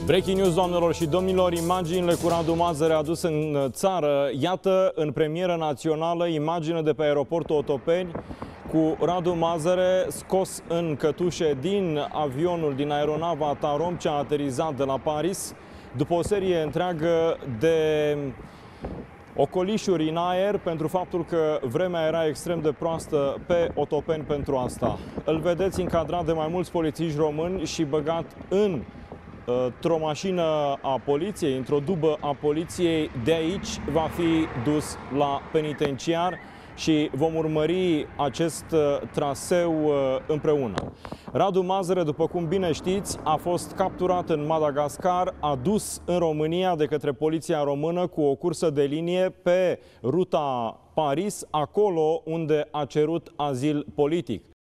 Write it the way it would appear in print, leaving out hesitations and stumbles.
Breaking news, doamnelor și domnilor, imaginile cu Radu Mazăre adus în țară. Iată, în premieră națională, imagine de pe aeroportul Otopeni cu Radu Mazăre scos în cătușe din avionul, din aeronava Tarom, ce a aterizat de la Paris, după o serie întreagă de ocolișuri în aer, pentru faptul că vremea era extrem de proastă pe Otopeni pentru asta. Îl vedeți încadrat de mai mulți polițiști români și băgat într-o mașină a poliției, într-o dubă a poliției. De aici va fi dus la penitenciar și vom urmări acest traseu împreună. Radu Mazăre, după cum bine știți, a fost capturat în Madagascar, adus în România de către poliția română cu o cursă de linie pe ruta Paris, acolo unde a cerut azil politic.